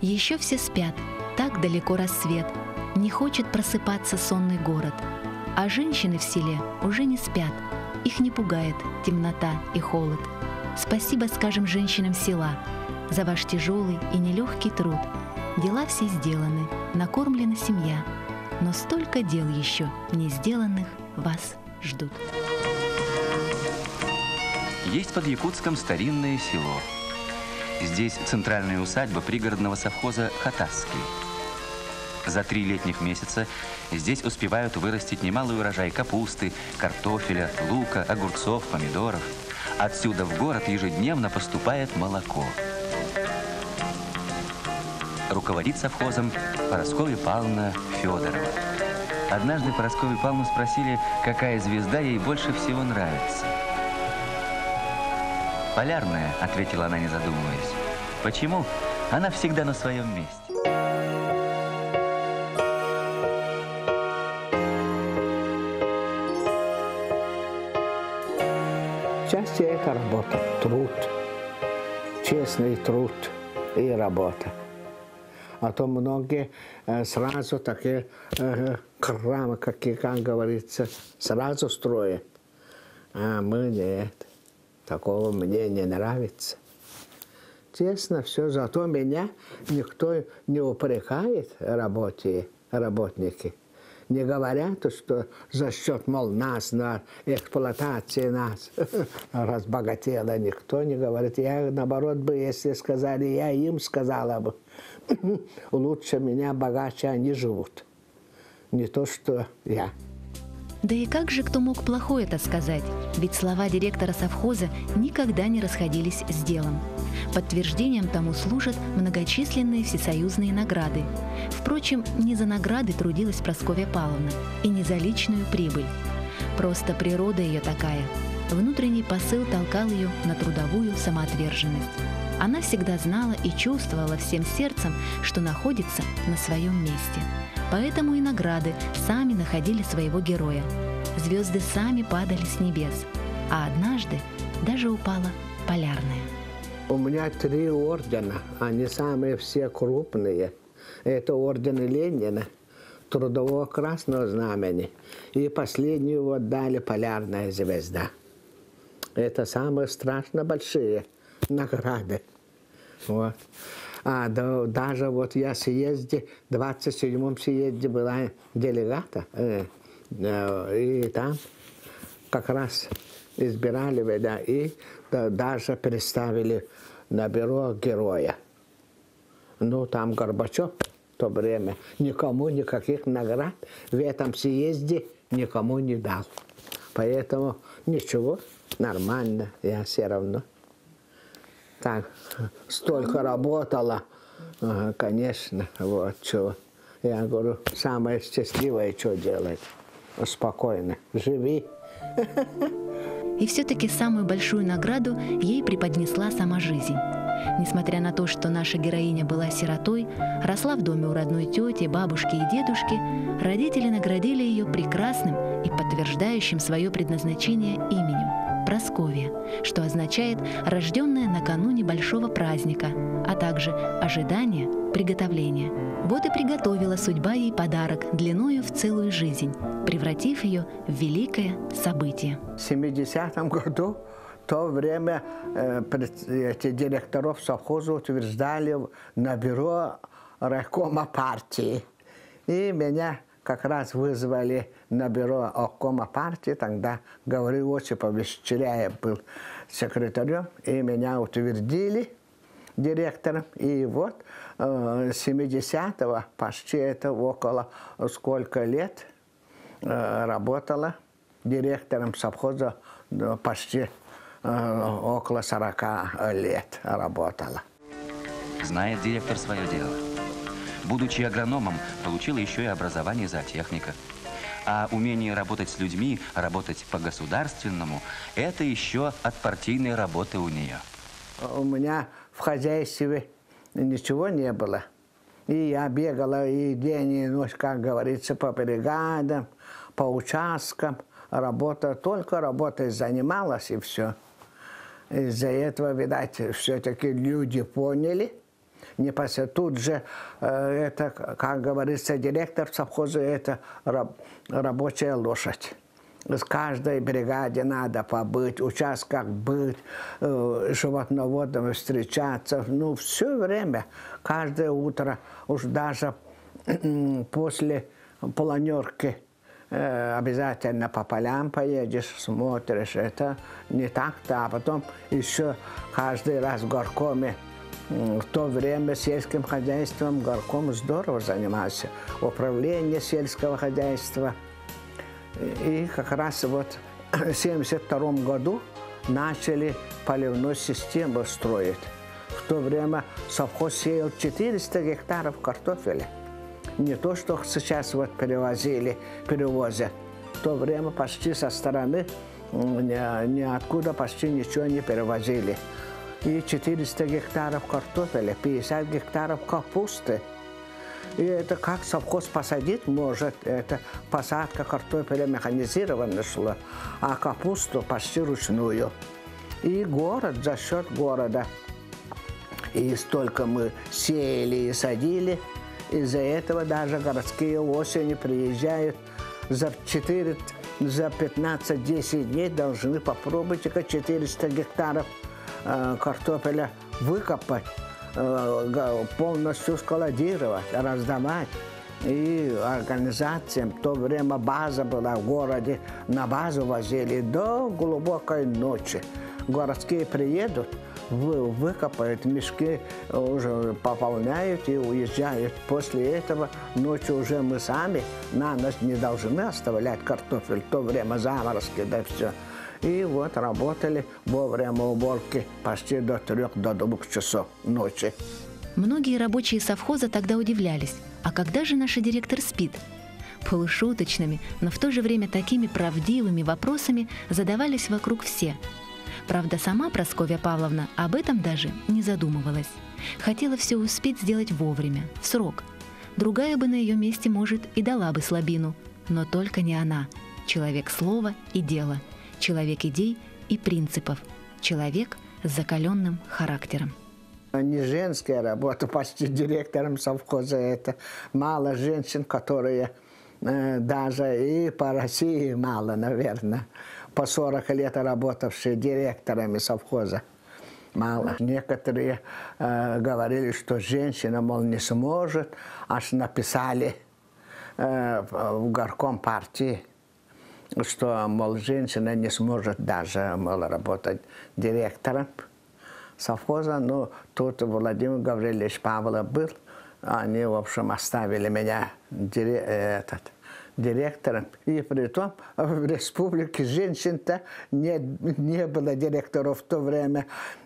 Еще все спят, так далеко рассвет, не хочет просыпаться сонный город. А женщины в селе уже не спят, их не пугает темнота и холод. Спасибо скажем женщинам села за ваш тяжелый и нелегкий труд. Дела все сделаны, накормлена семья, но столько дел еще не сделанных вас ждут. Есть под Якутском старинное село. Здесь центральная усадьба пригородного совхоза «Хатасский». За 3 летних месяца здесь успевают вырастить немалый урожай капусты, картофеля, лука, огурцов, помидоров. Отсюда в город ежедневно поступает молоко. Руководит совхозом Парасковья Павловна Федорова. Однажды Парасковью Павловну спросили, какая звезда ей больше всего нравится. «Полярная», — ответила она, не задумываясь. Почему? Она всегда на своем месте. Счастье – это работа, труд, честный труд и работа. А то многие сразу такие храмы, как говорится, сразу строят. А мы нет. Такого мне не нравится. Честно, все. Зато меня никто не упрекает работники. Не говорят, что за счет, мол, нас, на эксплуатации нас разбогатела. Никто не говорит. Я, наоборот, бы, если сказали, я им сказала бы, лучше меня, богаче они живут. Не то, что я. Да и как же кто мог плохое-то сказать? Ведь слова директора совхоза никогда не расходились с делом. Подтверждением тому служат многочисленные всесоюзные награды. Впрочем, не за награды трудилась Прасковья Павловна и не за личную прибыль. Просто природа ее такая. Внутренний посыл толкал ее на трудовую самоотверженность. Она всегда знала и чувствовала всем сердцем, что находится на своем месте. Поэтому и награды сами находили своего героя. Звезды сами падали с небес. А однажды даже упала полярная. У меня 3 ордена, они самые все крупные. Это ордены Ленина, Трудового Красного Знамени. И последнюю вот дали полярная звезда. Это самые страшно большие награды. Вот. А даже вот я в 27-м съезде была делегата, и там как раз избирали меня, и даже представили на бюро героя. Ну, там Горбачев в то время никому никаких наград в этом съезде никому не дал. Поэтому ничего, нормально, я все равно. Так, столько работала, конечно, вот что. Я говорю, самое счастливое, что делать? Спокойно, живи. И все-таки самую большую награду ей преподнесла сама жизнь. Несмотря на то, что наша героиня была сиротой, росла в доме у родной тети, бабушки и дедушки, родители наградили ее прекрасным и подтверждающим свое предназначение именем – Прасковья, что означает «рожденная накануне большого праздника», а также «ожидание, приготовление». Вот и приготовила судьба ей подарок длиною в целую жизнь, превратив ее в великое событие. В 70-м году в то время эти директоров совхоза утверждали на бюро райкома партии. И меня как раз вызвали на бюро обкома партии. Тогда Гаврил Осипович Черяев был секретарем, и меня утвердили директором. И вот с 70-го, почти это около сколько лет, работала директором совхоза, почти около 40 лет работала. Знает директор свое дело. Будучи агрономом, получила еще и образование зоотехника. А умение работать с людьми, работать по-государственному – это еще от партийной работы у нее. У меня в хозяйстве ничего не было. И я бегала и день, и ночь, как говорится, по бригадам, по участкам. Работа, только работой занималась, и все. Из-за этого, видать, все-таки люди поняли, Тут же, это, как говорится, директор совхоза – это рабочая лошадь. С каждой бригаде надо побыть, участках быть, животноводами встречаться. Ну, все время, каждое утро, уж даже после планерки обязательно по полям поедешь, смотришь. Это не так-то. А потом еще каждый раз в горкоме. В то время сельским хозяйством горком здорово занимался. Управление сельского хозяйства. И как раз вот в 1972 году начали поливную систему строить. В то время совхоз сеял 400 гектаров картофеля. Не то, что сейчас вот перевозят. В то время почти со стороны ниоткуда почти ничего не перевозили. И 400 гектаров картофеля, 50 гектаров капусты. И это как совхоз посадить может, это посадка картофеля механизированно шла, а капусту почти ручную. И город за счет города. И столько мы сеяли и садили, из-за этого даже городские осени приезжают за 15-10 дней должны попробовать 400 гектаров картофеля выкопать, полностью складировать, раздавать. И организациям, в то время база была в городе, на базу возили до глубокой ночи. Городские приедут, выкопают, мешки уже пополняют и уезжают. После этого ночью уже мы сами на ночь не должны оставлять картофель, в то время заморозки, да все. И вот работали во время уборки почти до 3-2 часов ночи. Многие рабочие совхоза тогда удивлялись, а когда же наш директор спит? Полушуточными, но в то же время такими правдивыми вопросами задавались вокруг все. Правда, сама Прасковья Павловна об этом даже не задумывалась. Хотела все успеть сделать вовремя, в срок. Другая бы на ее месте, может, и дала бы слабину, но только не она. Человек слова и дела, человек идей и принципов, человек с закаленным характером. Не женская работа, почти директором совхоза. Это мало женщин, которые даже и по России мало, наверное, по 40 лет работавшие директорами совхоза. Мало. Некоторые говорили, что женщина, мол, не сможет, аж написали в горком партии, что, мол, женщина не сможет даже, мол, работать директором совхоза. Но тут Владимир Гаврилович Павлов был, они, в общем, оставили меня директором. И при том в республике женщин-то не было директоров в то время.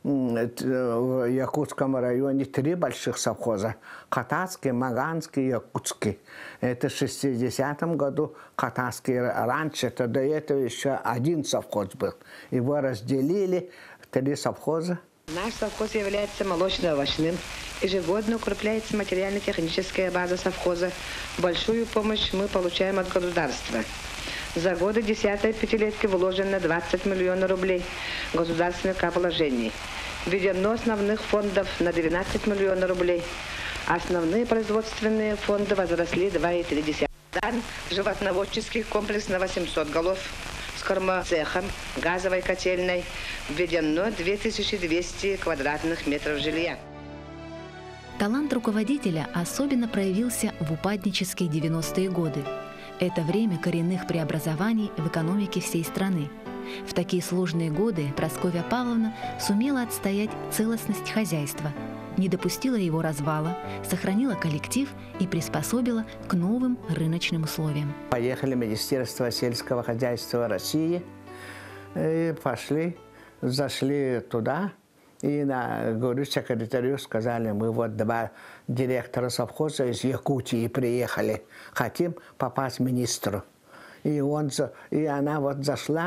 В Якутском районе 3 больших совхоза. Хатасский, Маганский, Якутский. Это в 60-м году Хатасский раньше, то до этого еще 1 совхоз был. Его разделили в 3 совхоза. Наш совхоз является молочно-овощным. Ежегодно укрепляется материально-техническая база совхоза. Большую помощь мы получаем от государства. За годы 10-й пятилетки вложено 20 миллионов рублей государственных положений. Введено основных фондов на 12 миллионов рублей. Основные производственные фонды возросли 2,3. Животноводческий комплекс на 800 голов. С кормоцехом, газовой котельной введено 2200 квадратных метров жилья. Талант руководителя особенно проявился в упаднические 90-е годы. Это время коренных преобразований в экономике всей страны. В такие сложные годы Прасковья Павловна сумела отстоять целостность хозяйства, не допустила его развала, сохранила коллектив и приспособила к новым рыночным условиям. Поехали в Министерство сельского хозяйства России, и пошли, зашли туда, и говорю, секретарю сказали, мы вот 2 директора совхоза из Якутии приехали, хотим попасть к министру. И она вот зашла,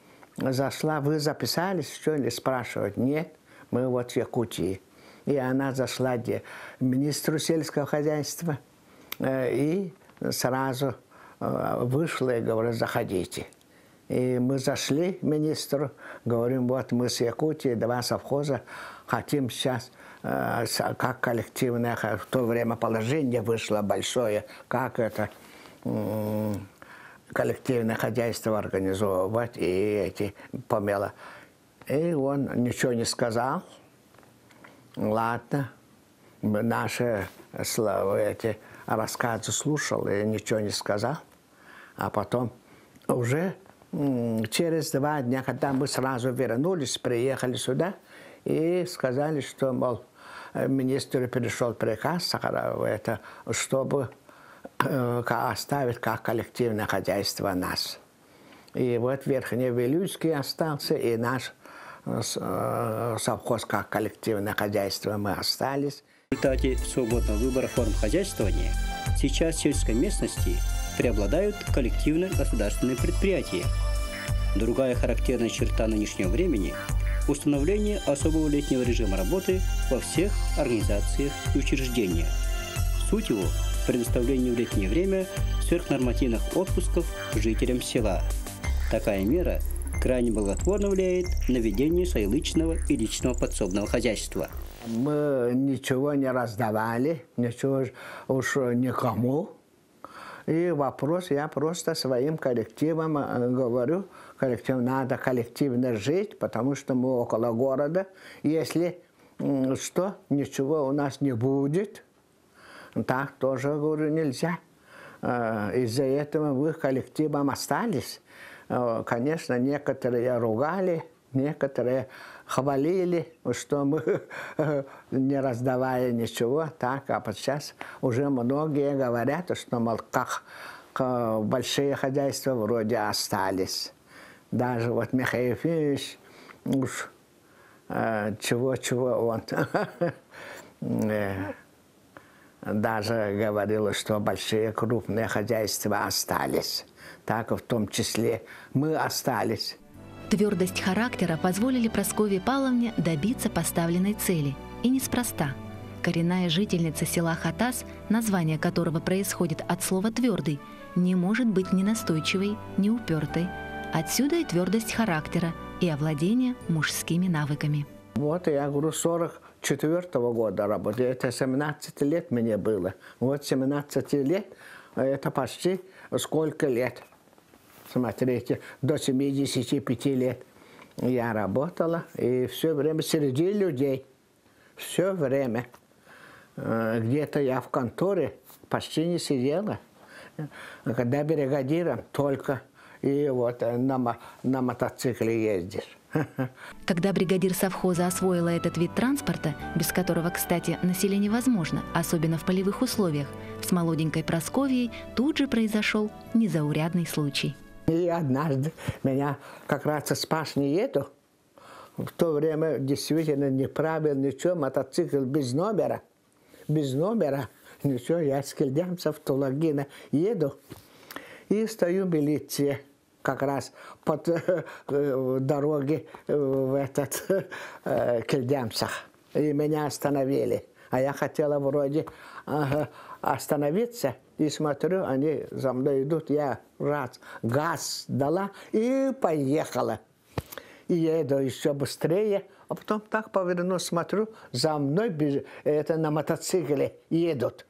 вы записались, что ли, спрашивают? Нет, мы вот в Якутии. И она зашла к министру сельского хозяйства и сразу вышла и говорит, заходите. И мы зашли к министру, говорим, вот мы с Якутии, 2 совхоза, хотим сейчас как коллективное, в то время положение вышло большое, как это коллективное хозяйство организовывать, и эти помело. И он ничего не сказал. Ладно, наши эти рассказы слушал и ничего не сказал. А потом уже через 2 дня, когда мы сразу вернулись, приехали сюда и сказали, что, мол, министру перешел приказ, это, чтобы оставить как коллективное хозяйство нас. И вот Верхневилюйский остался, и наш совхоз как коллективное хозяйство мы остались. В результате свободного выбора форм хозяйствования сейчас в сельской местности преобладают коллективные государственные предприятия. Другая характерная черта нынешнего времени – установление особого летнего режима работы во всех организациях и учреждениях. Суть его – предоставление в летнее время сверхнормативных отпусков жителям села. Такая мера крайне благотворно влияет на ведение своеличного и личного подсобного хозяйства. Мы ничего не раздавали, ничего уж никому. И вопрос, я просто своим коллективам говорю, надо коллективно жить, потому что мы около города. Если что, ничего у нас не будет, так тоже, говорю, нельзя. Из-за этого мы коллективом остались. Конечно, некоторые ругали, некоторые хвалили, что мы, не раздавая ничего, так, а сейчас уже многие говорят, что, мол, как большие хозяйства вроде остались. Даже вот Михаил Ефимович, уж чего он даже говорил, что большие крупные хозяйства остались. Так в том числе мы остались. Твердость характера позволили Прасковье Павловне добиться поставленной цели. И неспроста. Коренная жительница села Хатас, название которого происходит от слова «твердый», не может быть ни настойчивой, ни упертой. Отсюда и твердость характера, и овладение мужскими навыками. Вот я говорю, 44-го года работаю. Это 17 лет мне было. Вот 17 лет, это почти сколько лет? Смотрите, до 75 лет я работала, и все время среди людей, все время. Где-то я в конторе почти не сидела. Когда бригадиром только, и вот на мотоцикле ездишь. Когда бригадир совхоза освоила этот вид транспорта, без которого, кстати, на селе невозможно, особенно в полевых условиях, с молоденькой Прасковьей тут же произошел незаурядный случай. И однажды меня как раз с пашни еду. В то время действительно неправильно, ничего, мотоцикл без номера. Без номера, ничего, я с Кельдямцев в Тулагина еду. И стою в милиции, как раз под дороге в этот Кельдямцах. И меня остановили. А я хотела вроде остановиться. И смотрю, они за мной идут, я раз газ дала и поехала. И еду еще быстрее, а потом так поверну, смотрю, за мной это на мотоцикле едут.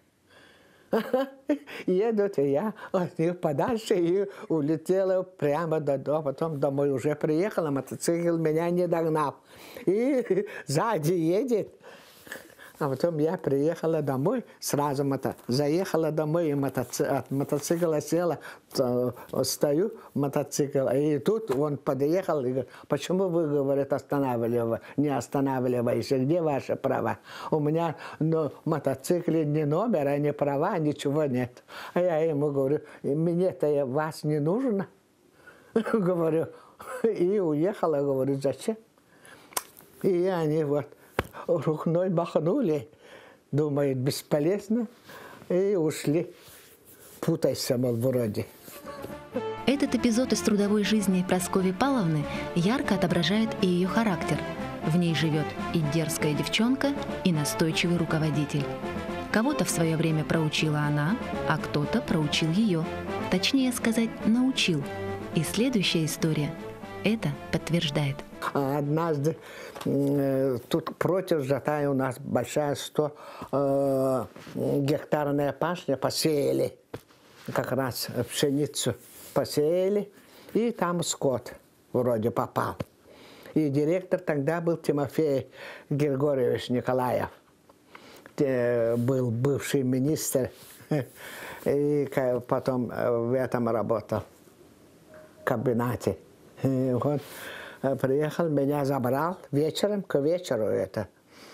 Едут, и я от них подальше и улетела прямо до дома. Потом домой уже приехала, мотоцикл меня не догнал. И сзади едет. А потом я приехала домой, сразу заехала домой, и от мотоцикла села, стою, мотоцикл, и тут он подъехал и говорит: почему вы, говорит, не останавливаетесь, где ваши права? У меня на мотоцикле ни номера, ни права, ничего нет. А я ему говорю: мне-то вас не нужно. Говорю, и уехала, говорю, зачем? И они вот рукой махнули, думают, бесполезно, и ушли. Путайся, мол, вроде. Этот эпизод из трудовой жизни Прасковьи Павловны ярко отображает и ее характер. В ней живет и дерзкая девчонка, и настойчивый руководитель. Кого-то в свое время проучила она, а кто-то проучил ее. Точнее сказать, научил. И следующая история это подтверждает. Однажды тут против Жатая у нас большая 100-гектарная пашня, посеяли, как раз пшеницу посеяли, и там скот вроде попал. И директор тогда был Тимофей Григорьевич Николаев, был бывший министр, и потом в этом работал, в комбинате. И вот приехал, меня забрал вечером, к вечеру это,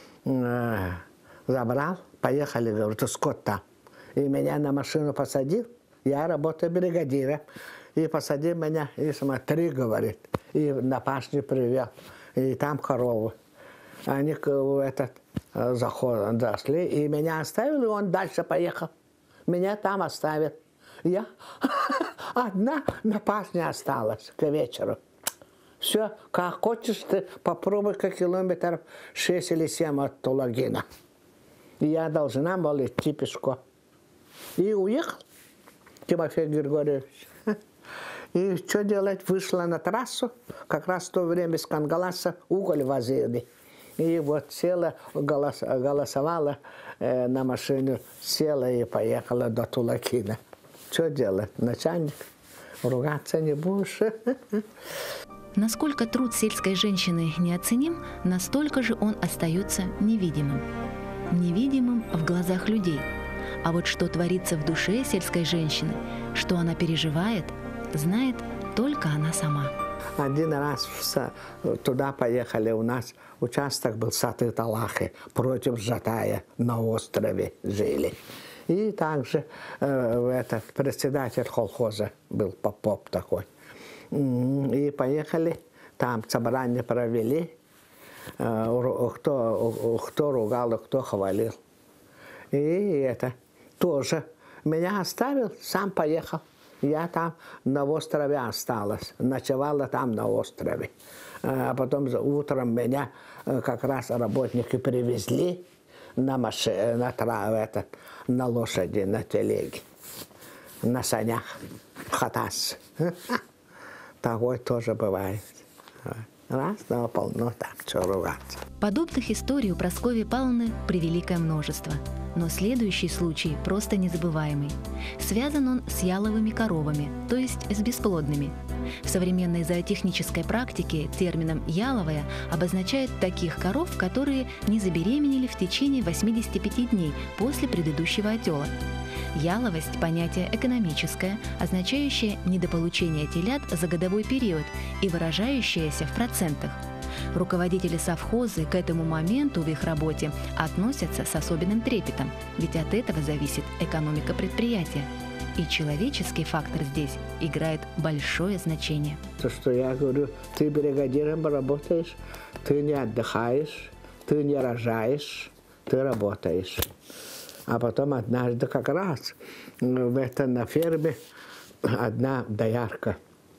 забрал, поехали, говорит, скот там. И меня на машину посадил, я работаю бригадиром, и посадил меня, и смотри, говорит, и на пашню привел, и там коровы. Они в этот заход зашли, и меня оставил, и он дальше поехал. Меня там оставил. Я одна на пашне осталась к вечеру. Все, как хочешь, ты попробуй-ка километров 6 или 7 от Тулагина. И я должна была идти пешком. И уехал Тимофей Григорьевич. И что делать? Вышла на трассу, как раз в то время с Кангаласа уголь возили. И вот села, голосовала на машину, села и поехала до Тулагина. Что делать? Начальник, ругаться не будешь. Насколько труд сельской женщины неоценим, настолько же он остается невидимым. Невидимым в глазах людей. А вот что творится в душе сельской женщины, что она переживает, знает только она сама. Один раз туда поехали, у нас участок был Саты-Талахи, против Жатая, на острове жили. И также этот председатель колхоза был поп такой. И поехали, там собрание провели, кто ругал, кто хвалил. И это тоже меня оставил, сам поехал. Я там на острове осталась, ночевала там на острове. А потом утром меня как раз работники привезли на машине, на лошади, на телеге, на санях, хатас. Такое тоже бывает. Раз, но полно там, что ругаться. Подобных историй у Прасковьи Павловны превеликое множество. Но следующий случай просто незабываемый. Связан он с яловыми коровами, то есть с бесплодными. В современной зоотехнической практике термином «яловая» обозначает таких коров, которые не забеременели в течение 85 дней после предыдущего отела. Яловость – понятие экономическое, означающее недополучение телят за годовой период и выражающееся в процентах. Руководители совхозы к этому моменту в их работе относятся с особенным трепетом, ведь от этого зависит экономика предприятия. И человеческий фактор здесь играет большое значение. То, что я говорю, ты бригадиром работаешь, ты не отдыхаешь, ты не рожаешь, ты работаешь. А потом однажды как раз на ферме одна доярка,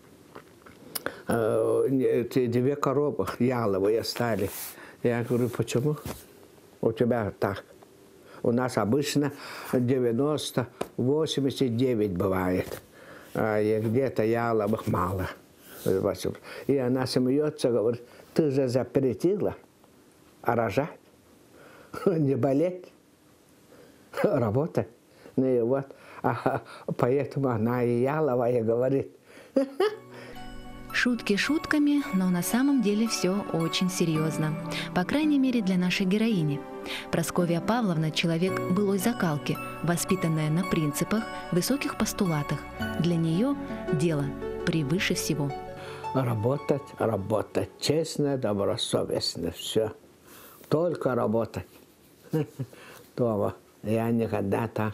2 коровы яловые стали. Я говорю, почему у тебя так? У нас обычно 90, 89 бывает, а где-то яловых мало. И она смеется, говорит, ты же запретила рожать, не болеть, работать. Ну и вот, поэтому она и яловая говорит. Шутки шутками, но на самом деле все очень серьезно. По крайней мере, для нашей героини. Прасковья Павловна – человек былой закалки, воспитанная на принципах, высоких постулатах. Для нее дело превыше всего. Работать, работать, честно, добросовестно, все. Только работать. Дома. Я никогда так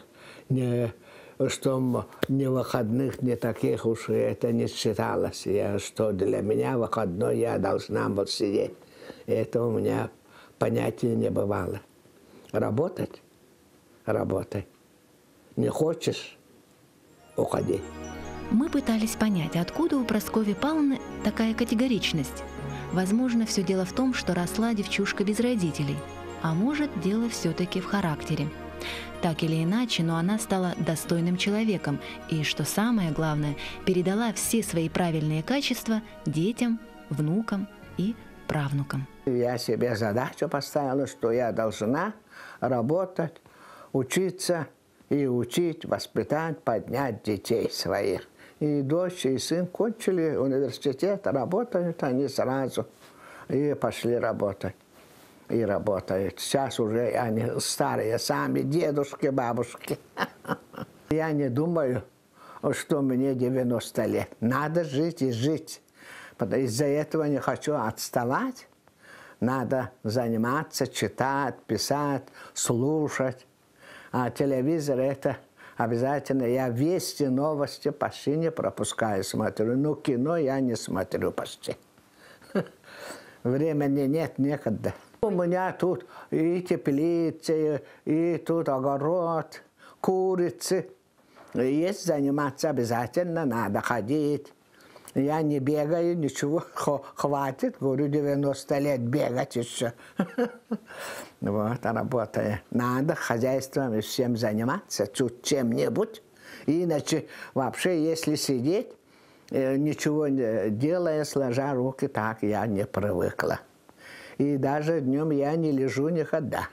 что ни выходных, ни таких уж это не считалось. Что для меня выходной я должна была сидеть. Это у меня понятия не бывало. Работать, работай. Не хочешь – уходи. Мы пытались понять, откуда у Прасковьи Павловны такая категоричность. Возможно, все дело в том, что росла девчушка без родителей. А может, дело все-таки в характере. Так или иначе, но она стала достойным человеком и, что самое главное, передала все свои правильные качества детям, внукам и правнукам. Я себе задачу поставила, что я должна работать, учиться и учить, воспитать, поднять детей своих. И дочь, и сын кончили университет, работают они сразу и пошли работать. И работают. Сейчас уже они старые, сами дедушки, бабушки. Я не думаю, что мне 90 лет. Надо жить и жить. Из-за этого не хочу отставать. Надо заниматься, читать, писать, слушать. А телевизор это обязательно. Я вести, новости почти не пропускаю, смотрю. Но кино я не смотрю почти. Времени нет, некогда. У меня тут и теплицы, и тут огород, курицы. Есть заниматься обязательно, надо ходить. Я не бегаю, ничего, хватит, говорю, 90 лет бегать еще. Вот, работаю. Надо хозяйством и всем заниматься, тут чем-нибудь. Иначе вообще, если сидеть, ничего не делая, сложа руки, так я не привыкла. И даже днем я не лежу никогда.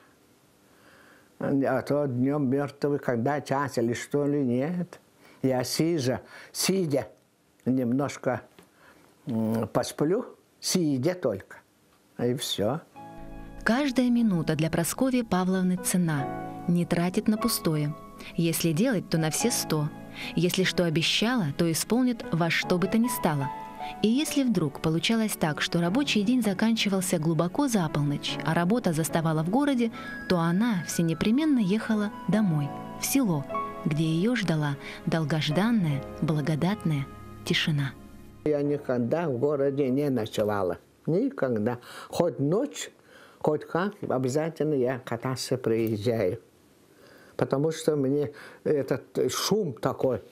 А то днем мертвый, когда час или что ли, нет. Я сидя, немножко посплю, сидя только. И все. Каждая минута для Прасковьи Павловны цена. Не тратит на пустое. Если делать, то на все 100. Если что обещала, то исполнит во что бы то ни стало. И если вдруг получалось так, что рабочий день заканчивался глубоко за полночь, а работа заставала в городе, то она всенепременно ехала домой, в село, где ее ждала долгожданная, благодатная тишина. Я никогда в городе не ночевала. Никогда. Хоть ночь, хоть как, обязательно я кататься приезжаю. Потому что мне этот шум такой.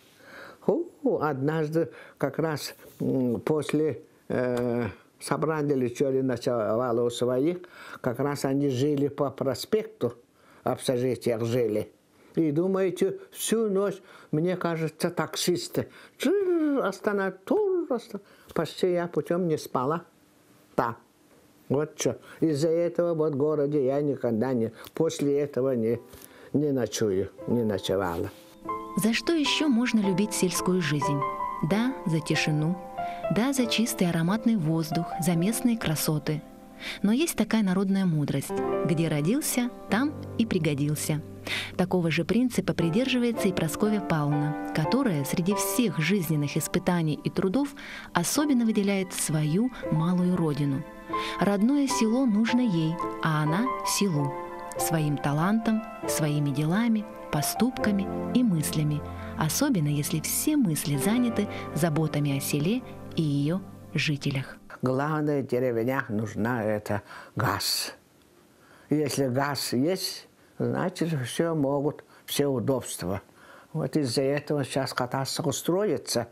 Однажды как раз после собрания или что ли ночевала у своих, как раз они жили по проспекту, в общежитиях жили. И думаете, всю ночь, мне кажется, таксисты останавливают, почти я путем не спала. Так, вот что. Из-за этого вот в городе я никогда после этого не ночую, не ночевала. За что еще можно любить сельскую жизнь? Да, за тишину. Да, за чистый ароматный воздух, за местные красоты. Но есть такая народная мудрость. Где родился, там и пригодился. Такого же принципа придерживается и Прасковья Павловна, которая среди всех жизненных испытаний и трудов особенно выделяет свою малую родину. Родное село нужно ей, а она – селу. Своим талантом, своими делами, поступками и мыслями, особенно если все мысли заняты заботами о селе и ее жителях. Главное, в деревнях нужна это газ. Если газ есть, значит, все могут, все удобства. Вот из-за этого сейчас кататься устроится.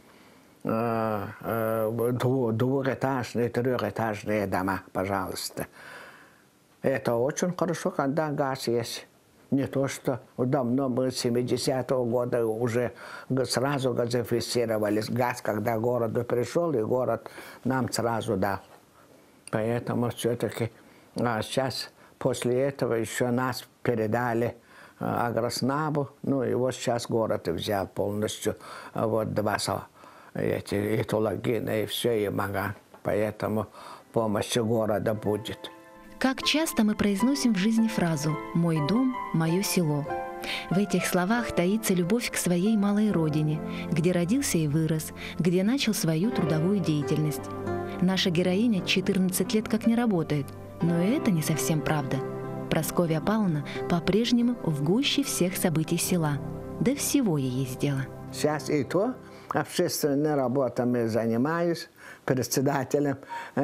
Двухэтажные, трехэтажные дома, пожалуйста. Это очень хорошо, когда газ есть. Не то, что давно мы 70-го года уже сразу газифицировали газ, когда городу пришел, и город нам сразу дал. Поэтому все-таки сейчас после этого еще нас передали Агроснабу, ну и вот сейчас город взял полностью вот 2 эти Тулагина и все, и Маган. Поэтому помощь города будет. Как часто мы произносим в жизни фразу «мой дом, мое село». В этих словах таится любовь к своей малой родине, где родился и вырос, где начал свою трудовую деятельность. Наша героиня 14 лет как не работает, но и это не совсем правда. Прасковья Павловна по-прежнему в гуще всех событий села. До всего ей есть дело. Сейчас и то общественными работами занимаюсь, председателем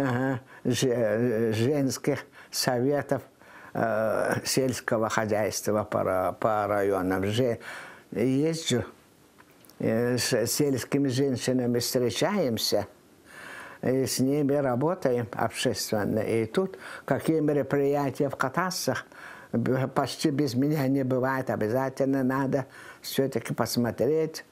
женских советов сельского хозяйства по районам. Езжу, с сельскими женщинами встречаемся, и с ними работаем общественно. И тут какие мероприятия в Катассах почти без меня не бывает. Обязательно надо все-таки посмотреть.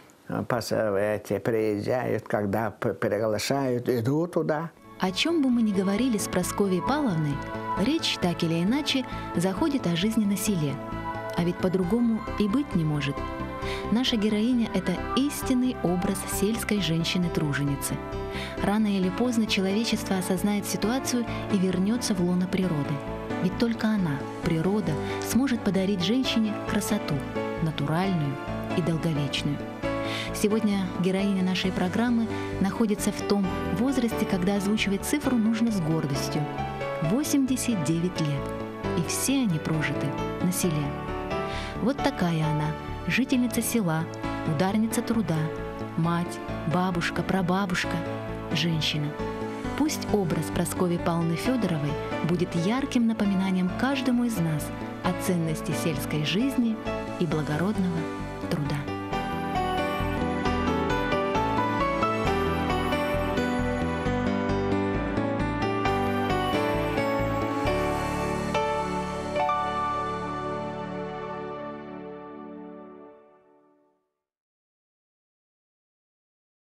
Приезжают, когда приглашают, иду туда. О чем бы мы ни говорили с Прасковьей Павловной, речь так или иначе заходит о жизни на селе. А ведь по-другому и быть не может. Наша героиня – это истинный образ сельской женщины-труженицы. Рано или поздно человечество осознает ситуацию и вернется в лоно природы. Ведь только она, природа, сможет подарить женщине красоту, натуральную и долговечную. Сегодня героиня нашей программы находится в том возрасте, когда озвучивать цифру нужно с гордостью. 89 лет. И все они прожиты на селе. Вот такая она, жительница села, ударница труда, мать, бабушка, прабабушка, женщина. Пусть образ Прасковьи Павловны Федоровой будет ярким напоминанием каждому из нас о ценности сельской жизни и благородного труда.